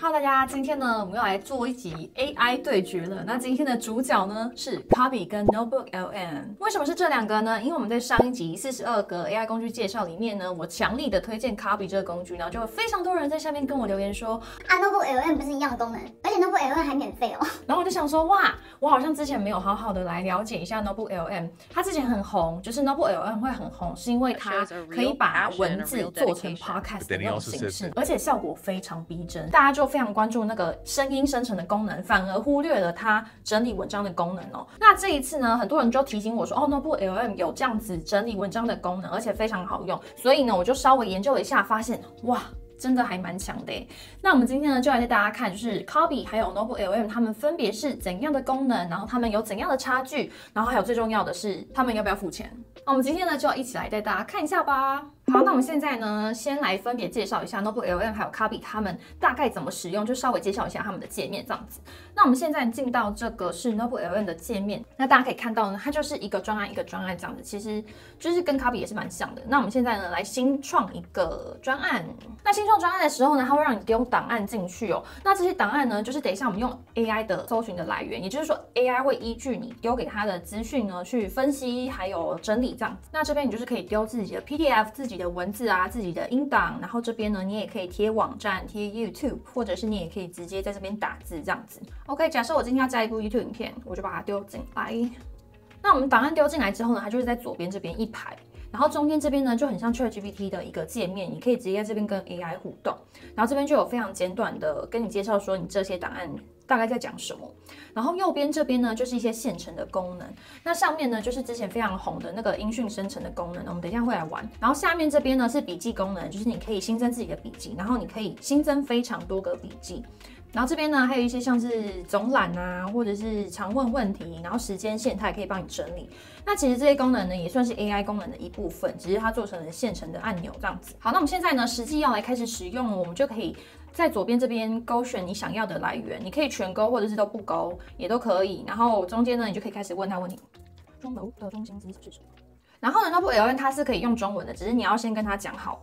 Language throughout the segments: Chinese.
Hello， 大家，今天呢，我们要来做一集 AI 对决了。那今天的主角呢是 Copy 跟 Notebook LM。为什么是这两个呢？因为我们在上一集42个 AI 工具介绍里面呢，我强力的推荐 Copy 这个工具，然后就有非常多人在下面跟我留言说 ，Notebook LM 不是一样的功能，而且 Notebook LM 还免费哦。 然后我就想说，哇，我好像之前没有好好的来了解一下 Notebook LM。它之前很红，就是 Notebook LM 会很红，是因为它可以把文字做成 podcast 的那种形式，而且效果非常逼真，大家就非常关注那个声音生成的功能，反而忽略了它整理文章的功能哦。那这一次呢，很多人就提醒我说，哦 ，Notebook LM 有这样子整理文章的功能，而且非常好用，所以呢，我就稍微研究了一下，发现哇，真的还蛮强的耶。那我们今天呢，就来带大家看，就是 Copy 还有 Notebook LM 它们分别是怎样的功能，然后它们有怎样的差距，然后还有最重要的是，它们要不要付钱？那我们今天呢，就要一起来带大家看一下吧。好，那我们现在呢，先来分别介绍一下 Notebook LM 还有 Copy 他们大概怎么使用，就稍微介绍一下他们的界面这样子。那我们现在进到这个是 Notebook LM 的界面，那大家可以看到呢，它就是一个专案一个专案这样子，其实就是跟 Copy 也是蛮像的。那我们现在呢，来新创一个专案。那新创专案的时候呢，它会让你丢档案进去哦。那这些档案呢，就是等一下我们用 AI 的搜寻的来源，也就是说 AI 会依据你丢给它的资讯呢去分析还有整理这样子。那这边你就是可以丢自己的 PDF、自己的文字啊、自己的音档，然后这边呢你也可以贴网站、贴 YouTube， 或者是你也可以直接在这边打字这样子。OK， 假设我今天要加一部 YouTube 影片，我就把它丢进来。那我们档案丢进来之后呢，它就是在左边这边一排。然后中间这边呢就很像 ChatGPT 的一个界面，你可以直接在这边跟 AI 互动。然后这边就有非常简短的跟你介绍说你这些档案大概在讲什么。然后右边这边呢就是一些现成的功能，那上面呢就是之前非常红的那个音讯生成的功能，我们等一下会来玩。然后下面这边呢是笔记功能，就是你可以新增自己的笔记，然后你可以新增非常多个笔记。然后这边呢，还有一些像是总览啊，或者是常问问题，然后时间线它也可以帮你整理。那其实这些功能呢，也算是 AI 功能的一部分，只是它做成了现成的按钮这样子。好，那我们现在呢，实际要来开始使用，我们就可以在左边这边勾选你想要的来源，你可以全勾或者是都不勾也都可以。然后中间呢，你就可以开始问他问题。钟楼的中心思想是什么？然后呢 ，Notebook LM 它是可以用中文的，只是你要先跟他讲好。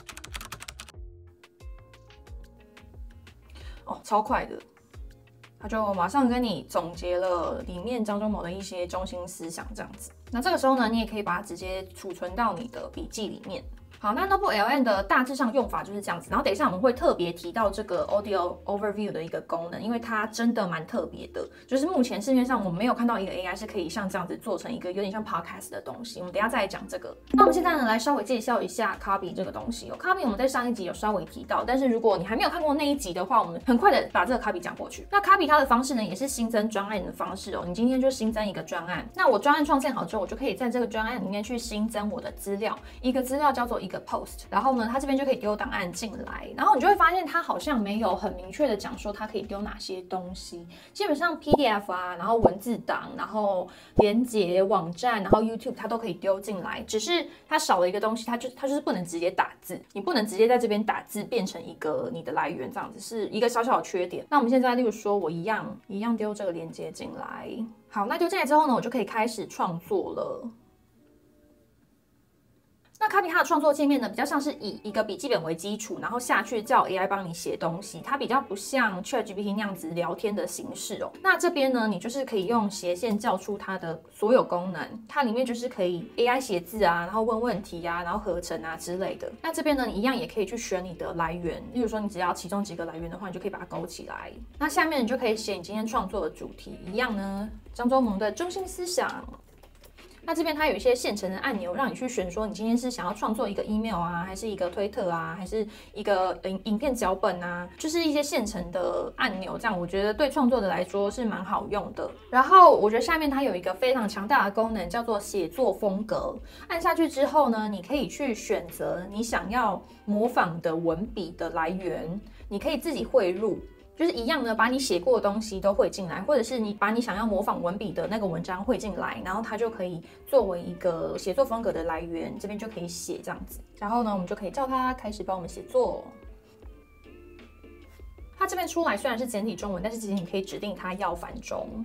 哦，超快的，他就马上跟你总结了里面张忠谋的一些中心思想，这样子。那这个时候呢，你也可以把它直接储存到你的笔记里面。好，那 Notebook LM 的大致上用法就是这样子，然后等一下我们会特别提到这个 Audio Overview 的一个功能，因为它真的蛮特别的，就是目前市面上我没有看到一个 AI 是可以像这样子做成一个有点像 Podcast 的东西，我们等一下再来讲这个。那我们现在呢来稍微介绍一下 Copy 这个东西哦。Copy 我们在上一集有稍微提到，但是如果你还没有看过那一集的话，我们很快的把这个 Copy 讲过去。那 Copy 它的方式呢也是新增专案的方式哦，你今天就新增一个专案，那我专案创建好之后，我就可以在这个专案里面去新增我的资料，一个资料叫做一个 Post， 然后它这边就可以丢档案进来，然后你就会发现它好像没有很明确的讲说它可以丢哪些东西，基本上 PDF 啊，然后文字档，然后连结网站，然后 YouTube 它都可以丢进来，只是它少了一个东西，它就是不能直接打字，你不能直接在这边打字变成一个你的来源，这样子是一个小小的缺点。那我们现在例如说我一样丢这个连结进来，好，那丢进来之后呢，我就可以开始创作了。那 Copy 它的创作界面呢，比较像是以一个笔记本为基础，然后下去叫 AI 帮你写东西，它比较不像 ChatGPT 那样子聊天的形式哦。那这边呢，你就是可以用斜线叫出它的所有功能，它里面就是可以 AI 写字啊，然后问问题啊，然后合成啊之类的。那这边呢，你一样也可以去选你的来源，例如说你只要其中几个来源的话，你就可以把它勾起来。那下面你就可以写你今天创作的主题，一样呢，张忠谋的中心思想。那这边它有一些现成的按钮，让你去选说你今天是想要创作一个 email 啊，还是一个推特啊，还是一个影片脚本啊，就是一些现成的按钮，这样我觉得对创作者来说是蛮好用的。然后我觉得下面它有一个非常强大的功能，叫做写作风格。按下去之后呢，你可以去选择你想要模仿的文笔的来源，你可以自己汇入。就是一样的，把你写过的东西都汇进来，或者是你把你想要模仿文笔的那个文章汇进来，然后它就可以作为一个写作风格的来源，这边就可以写这样子。然后呢，我们就可以叫它开始帮我们写作。它这边出来虽然是简体中文，但是其实你可以指定它要繁中。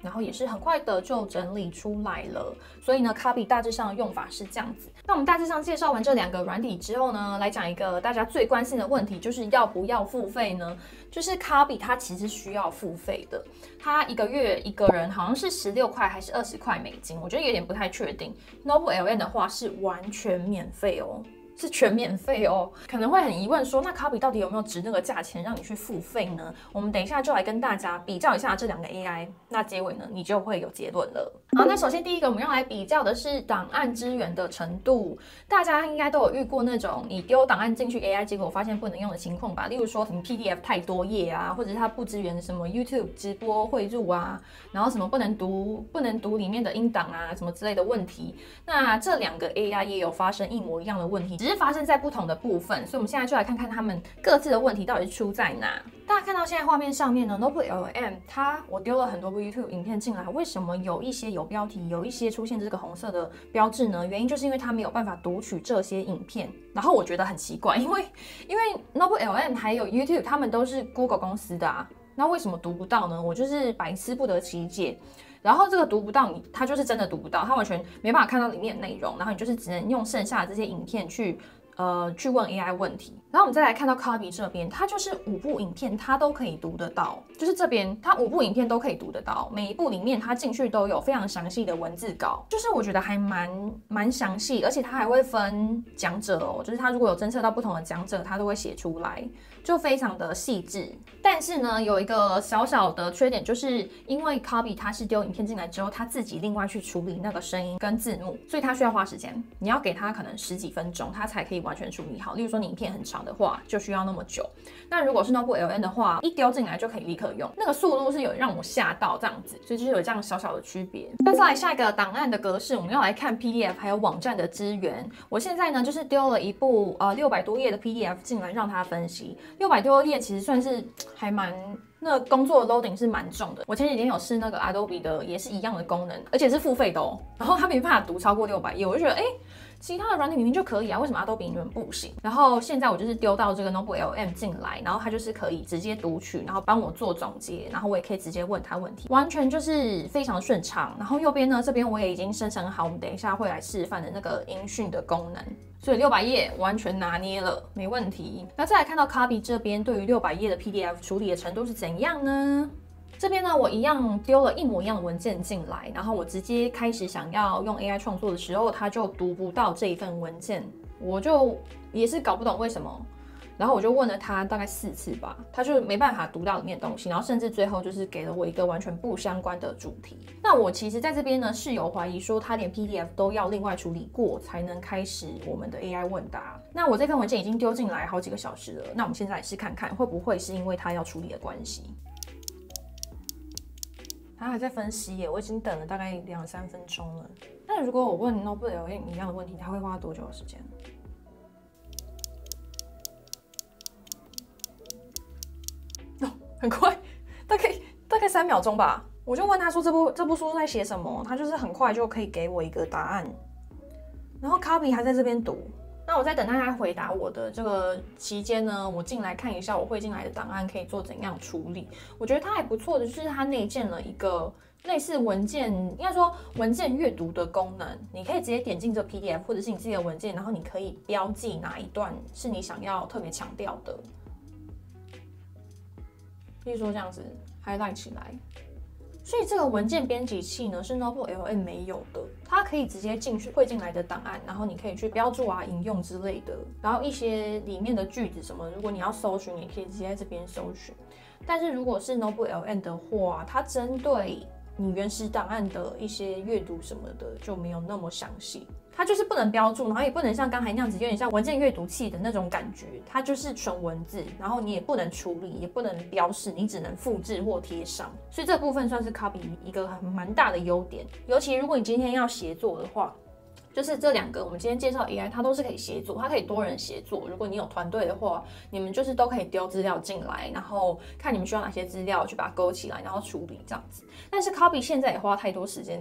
然后也是很快的就整理出来了。所以呢 Copy 大致上的用法是这样子。那我们大致上介绍完这2个软体之后呢，来讲一个大家最关心的问题，就是要不要付费呢？就是 Copy 它其实需要付费的，它1个月一个人好像是16块还是20块美金，我觉得有点不太确定。Noble LM 的话是完全免费哦。是全免费哦，可能会很疑问说，那 Copy 到底有没有值那个价钱让你去付费呢？我们等一下就来跟大家比较一下这2个 AI， 那结尾呢你就会有结论了。好，那首先第一个我们要来比较的是档案支援的程度，大家应该都有遇过那种你丢档案进去 AI 结果发现不能用的情况吧？例如说你 PDF 太多页啊，或者是它不支援什么 YouTube 直播汇入啊，然后什么不能读里面的音档啊，什么之类的问题。那这2个 AI 也有发生一模一样的问题，只是发生在不同的部分，所以我们现在就来看看他们各自的问题到底是出在哪。大家看到现在画面上面呢 Noble LM 我丢了很多部 YouTube 影片进来，为什么有一些有标题，有一些出现这个红色的标志呢？原因就是因为它没有办法读取这些影片。然后我觉得很奇怪，因为 Noble LM 还有 YouTube 他们都是 Google 公司的啊，那为什么读不到呢？我就是百思不得其解。然后这个读不到它就是真的读不到，它完全没办法看到里面的内容，然后你就是只能用剩下的这些影片去问 AI 问题。然后我们再来看到 Copy 这边，它就是5部影片它都可以读得到，就是这边它5部影片都可以读得到，每一部里面它进去都有非常详细的文字稿，就是我觉得还蛮详细，而且它还会分讲者哦，就是它如果有侦测到不同的讲者，它都会写出来，就非常的细致。但是呢，有一个小小的缺点，就是因为 Copy 它是丢影片进来之后，它自己另外去处理那个声音跟字幕，所以它需要花时间，你要给它可能10几分钟，它才可以完全处理好。例如说你影片很长的话，就需要那么久。那如果是 Noble LM 的话，一丢进来就可以立刻用，那个速度是有让我吓到这样子，所以就是有这样小小的区别。那再来下一个档案的格式，我们要来看 PDF 还有网站的资源。我现在呢就是丢了一部600多页的 PDF 进来让它分析。600多页其实算是还蛮。那工作的 loading 是蛮重的。我前几天有试那个 Adobe 的，也是一样的功能，而且是付费的哦。然后它没办法读超过600页，我就觉得其他的软体明明就可以啊，为什么 Adobe 你们不行？然后现在我就是丢到这个 Noble LM 进来，然后它就是可以直接读取，然后帮我做总结，然后我也可以直接问他问题，完全就是非常顺畅。然后右边呢，这边我也已经生成好，我们等一下会来示范的那个音讯的功能。所以600页完全拿捏了，没问题。那再来看到 Copy 这边对于600页的 PDF 处理的程度是怎样呢？这边呢，我一样丢了一模一样的文件进来，然后我直接开始想要用 AI 创作的时候，它就读不到这一份文件，我就也是搞不懂为什么。然后我就问了他大概4次吧，他就没办法读到里面的东西，然后甚至最后就是给了我一个完全不相关的主题。那我其实在这边呢是有怀疑说他连 PDF 都要另外处理过才能开始我们的 AI 问答。那我这份文件已经丢进来好几个小时了，那我们现在来试看看会不会是因为他要处理的关系。他还在分析耶，我已经等了大概2-3分钟了。那如果我问 Noble LM 一样的问题，他会花多久的时间？很快，大概3秒钟吧。我就问他说这部书在写什么，他就是很快就可以给我一个答案。然后 Copy 还在这边读。那我在等他回答我的这个期间呢，我进来看一下我汇进来的档案可以做怎样处理。我觉得它还不错的就是它内建了一个类似文件，应该说文件阅读的功能。你可以直接点进这 PDF 或者是你自己的文件，然后你可以标记哪一段是你想要特别强调的。例如说这样子 highlight 起来，所以这个文件编辑器呢是 Noble LM 没有的，它可以直接汇进来的档案，然后你可以去标注啊、引用之类的，然后一些里面的句子什么，如果你要搜寻，也可以直接在这边搜寻。但是如果是 Noble LM 的话，它针对你原始档案的一些阅读什么的就没有那么详细。它就是不能标注，然后也不能像刚才那样子，有点像文件阅读器的那种感觉。它就是纯文字，然后你也不能处理，也不能标示，你只能复制或贴上。所以这部分算是 Copy 一个蛮大的优点。尤其如果你今天要协作的话，就是这2个我们今天介绍 AI， 它都是可以协作，它可以多人协作。如果你有团队的话，你们就是都可以丢资料进来，然后看你们需要哪些资料，去把它勾起来，然后处理这样子。但是 Copy 现在也花太多时间在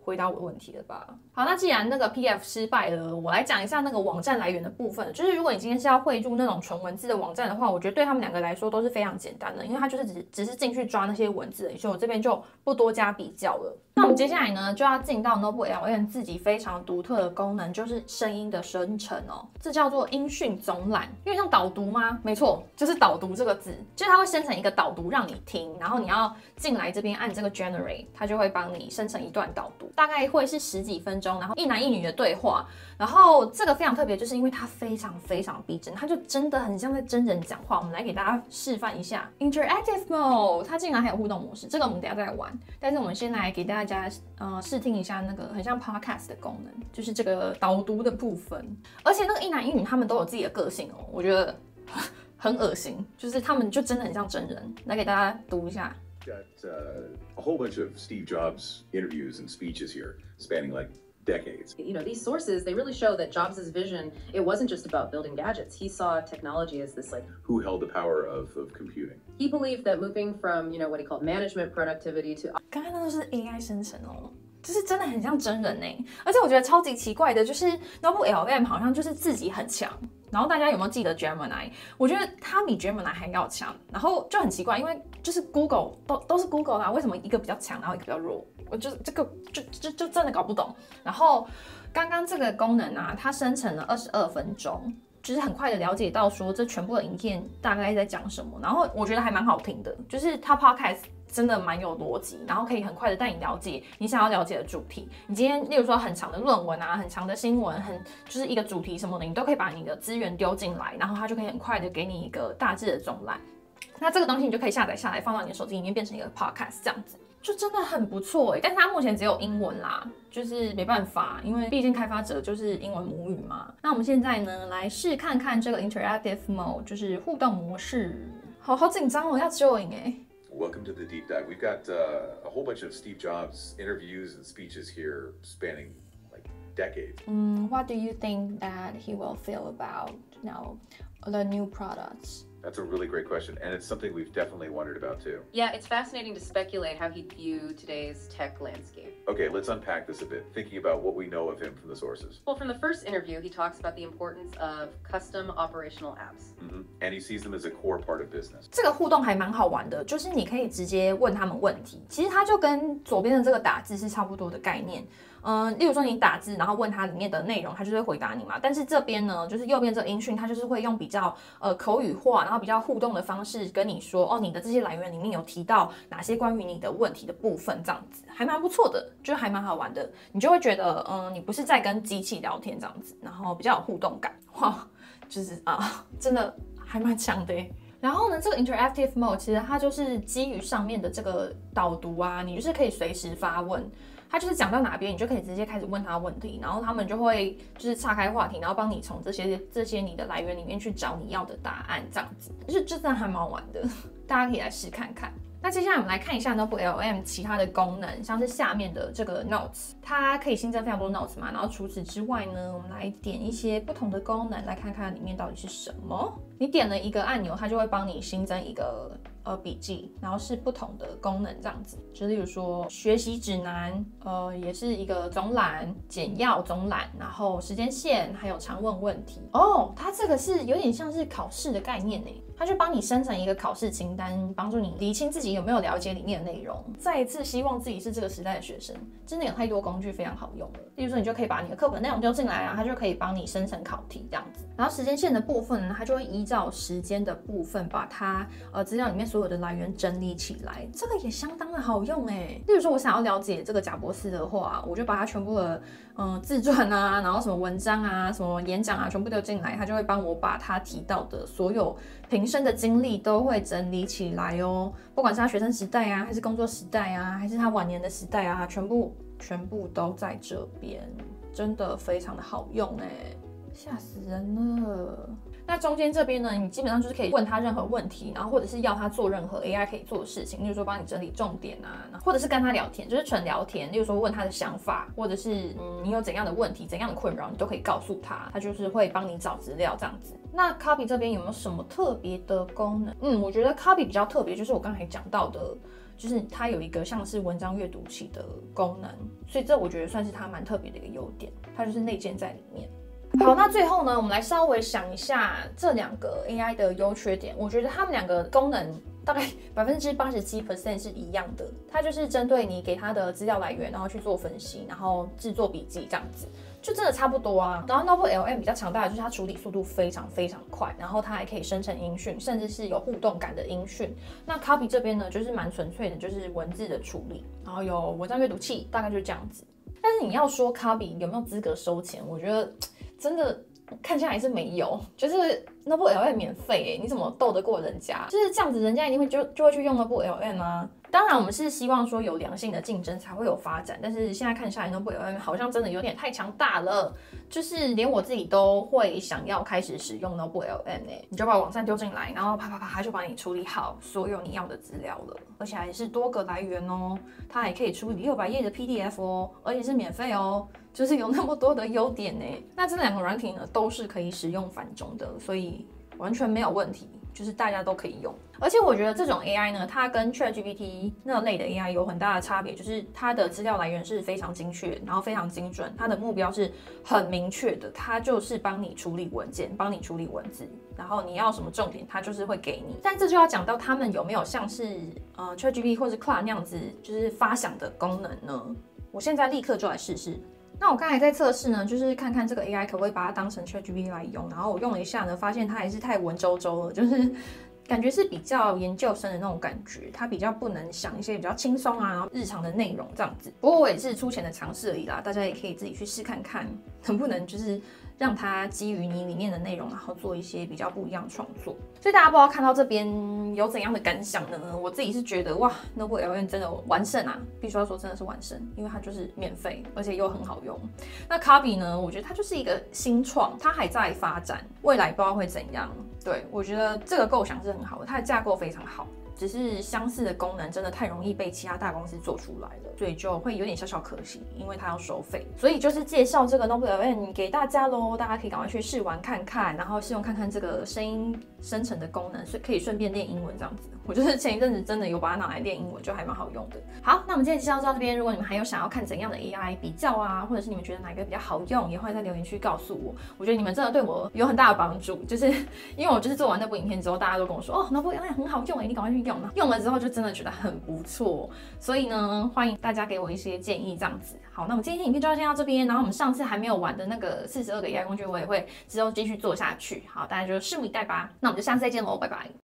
回答我的问题了吧？好，那既然那个 PDF 失败了，我来讲一下那个网站来源的部分。就是如果你今天是要汇入那种纯文字的网站的话，我觉得对他们两个来说都是非常简单的，因为它就是只是进去抓那些文字而已，所以我这边就不多加比较了。那我们接下来呢，就要进到 Notebook LM 自己非常独特的功能，就是声音的生成哦。这叫做音讯总览，有点像导读吗？没错，就是导读这个字，就是它会生成一个导读让你听，然后你要进来这边按这个 Generate， 它就会帮你生成一段导读，大概会是10几分钟，然后一男一女的对话。然后这个非常特别，就是因为它非常非常逼真，它就真的很像在真人讲话。我们来给大家示范一下 Interactive Mode， 它竟然还有互动模式，这个我们等一下再来玩。但是我们先来给大家试听一下那个很像 Podcast 的功能，就是这个导读的部分。而且那个一男一女他们都有自己的个性哦，我觉得很恶心，就是他们就真的很像真人。来给大家读一下。 Got a whole bunch of Steve Jobs interviews and speeches here, spanning like decades. You know, these sources, they really show that Jobs' vision, it wasn't just about building gadgets. He saw technology as this like... Who held the power of computing? He believed that moving from, you know, what he called management productivity to... 刚刚那都是 AI 生成哦，就是真的很像真人欸。而且我觉得超级奇怪的，就是 Notebook LM 好像就是自己很强。然后大家有没有记得 Gemini？ 我觉得它比 Gemini 还要强，然后就很奇怪，因为就是 Google 都是 Google 啦，为什么一个比较强，然后一个比较弱？我就这个就真的搞不懂。然后刚刚这个功能啊，它生成了22分钟，就是很快的了解到说这全部的影片大概在讲什么，然后我觉得还蛮好听的，就是它 Podcast 真的蛮有逻辑，然后可以很快的带你了解你想要了解的主题。你今天例如说很长的论文啊，很长的新闻，就是一个主题什么的，你都可以把你的资源丢进来，然后它就可以很快的给你一个大致的总览。那这个东西你就可以下载下来，放到你的手机里面，变成一个 podcast 这样子，就真的很不错欸。但是它目前只有英文啦，就是没办法，因为毕竟开发者就是英文母语嘛。那我们现在呢，来试看看这个 interactive mode， 就是互动模式。好紧张哦，要 join 欸。 Welcome to the deep dive. We've got a whole bunch of Steve Jobs interviews and speeches here spanning like decades. What do you think that he will feel about, you know, the new products? That's a really great question, and it's something we've definitely wondered about too. Yeah, it's fascinating to speculate how he'd view today's tech landscape. Okay, let's unpack this a bit, thinking about what we know of him from the sources. Well, from the first interview, he talks about the importance of custom operational apps. And he sees them as a core part of business. 这个互动还蛮好玩的，就是你可以直接问他们问题，其实它就跟左边的这个打字是差不多的概念。例如说你打字，然后问他里面的内容，他就会回答你嘛。但是这边呢，就是右边这个音讯，它就是会用比较口语化，然后比较互动的方式跟你说，哦，你的这些来源里面有提到哪些关于你的问题的部分，这样子还蛮不错的，就还蛮好玩的。你就会觉得，你不是在跟机器聊天这样子，然后比较有互动感，哇，就是真的还蛮强的耶。然后呢，这个 interactive mode 其实它就是基于上面的这个导读啊，你就是可以随时发问。他就是讲到哪边，你就可以直接开始问他问题，然后他们就会就是岔开话题，然后帮你从这些你的来源里面去找你要的答案，这样子，就真的还蛮好玩的，大家可以来试看看。那接下来我们来看一下 Notebook LM 其他的功能，像是下面的这个 Notes， 它可以新增非常多 Notes 嘛，然后除此之外呢，我们来点一些不同的功能，来看看里面到底是什么。你点了一个按钮，它就会帮你新增一个笔记，然后是不同的功能这样子，就例如说学习指南，也是一个总览、简要总览，然后时间线，还有常问问题。哦，它这个是有点像是考试的概念呢，它就帮你生成一个考试清单，帮助你厘清自己有没有了解里面的内容。再一次希望自己是这个时代的学生，真的有太多工具非常好用了。例如说，你就可以把你的课本内容丢进来啊，它就可以帮你生成考题这样子。然后时间线的部分呢，它就会依照时间的部分把它资料里面所有的来源整理起来，这个也相当的好用哎。例如说，我想要了解这个贾伯斯的话，我就把它全部的自传啊，然后什么文章啊、什么演讲啊，全部丢进来，它就会帮我把他提到的所有平生的经历都会整理起来哦。不管是他学生时代啊，还是工作时代啊，还是他晚年的时代啊，全部都在这边，真的非常的好用哎，吓死人了。那中间这边呢，你基本上就是可以问他任何问题，然后或者是要他做任何 AI 可以做的事情，例如说帮你整理重点啊，或者是跟他聊天，就是纯聊天，例如说问他的想法，或者是你有怎样的问题、怎样的困扰，你都可以告诉他，他就是会帮你找资料这样子。那 Copy 这边有没有什么特别的功能？我觉得 Copy 比较特别，就是我刚才讲到的， 就是它有一个像是文章阅读器的功能，所以这我觉得算是它蛮特别的一个优点，它就是内建在里面。好，那最后呢，我们来稍微想一下这2个 AI 的优缺点。我觉得它们2个功能大概87% 是一样的，它就是针对你给它的资料来源，然后去做分析，然后制作笔记这样子。就真的差不多啊。然后 Notebook LM 比较强大的就是它处理速度非常快，然后它还可以生成音讯，甚至是有互动感的音讯。那 Copy 这边呢，就是蛮纯粹的，就是文字的处理，然后有文章阅读器，大概就是这样子。但是你要说 Copy 有没有资格收钱，我觉得真的看下来是没有，就是 Notebook LM 免费你怎么斗得过人家？就是这样子，人家一定会就会去用 Notebook LM 啊。当然，我们是希望说有良性的竞争才会有发展，但是现在看下来 Notebook LM 好像真的有点太强大了，就是连我自己都会想要开始使用 Notebook LM 你就把网站丢进来，然后啪就把你处理好所有你要的资料了，而且还是多个来源哦，它还可以处理600页的 PDF 哦，而且是免费哦。就是有那么多的优点那这2个软体呢都是可以使用繁中的，所以完全没有问题，就是大家都可以用。而且我觉得这种 AI 呢，它跟 ChatGPT 那类的 AI 有很大的差别，就是它的资料来源是非常精确，然后非常精准，它的目标是很明确的，它就是帮你处理文件，帮你处理文字，然后你要什么重点，它就是会给你。但这就要讲到他们有没有像是ChatGPT 或是 Claude 那样子，就是发想的功能呢？我现在立刻就来试试。那我刚才在测试呢，就是看看这个 AI 可不可以把它当成 ChatGPT 来用，然后我用了一下呢，发现它还是太文绉绉了，就是感觉是比较研究生的那种感觉，它比较不能想一些比较轻松啊，然后日常的内容这样子。不过我也是粗浅的尝试而已啦，大家也可以自己去试看看，能不能就是让它基于你里面的内容，然后做一些比较不一样的创作。所以大家不知道看到这边有怎样的感想呢？我自己是觉得哇 ，Notebook LM 真的完胜啊，必须要说真的是完胜，因为它就是免费，而且又很好用。那 Copy 呢，我觉得它就是一个新创，它还在发展，未来不知道会怎样。对，我觉得这个构想是很好的，它的架构非常好。只是相似的功能真的太容易被其他大公司做出来了，所以就会有点小可惜，因为它要收费。所以就是介绍这个 Notebook LM 给大家咯，大家可以赶快去试玩看看，然后试用看看这个声音生成的功能，所以可以顺便练英文这样子。我就是前一阵子真的有把它拿来练英文，就还蛮好用的。好，那我们今天介绍到这边，如果你们还有想要看怎样的 AI 比较啊，或者是你们觉得哪一个比较好用，也欢迎在留言区告诉我。我觉得你们真的对我有很大的帮助，就是因为我就是做完那部影片之后，大家都跟我说哦 Notebook LM 很好用你赶快去用。用了之后就真的觉得很不错，所以呢，欢迎大家给我一些建议这样子。好，那我们今天影片就要先到这边，然后我们上次还没有玩的那个42个 AI 工具，我也会之后继续做下去。好，大家就拭目以待吧。那我们就下次再见喽，拜拜。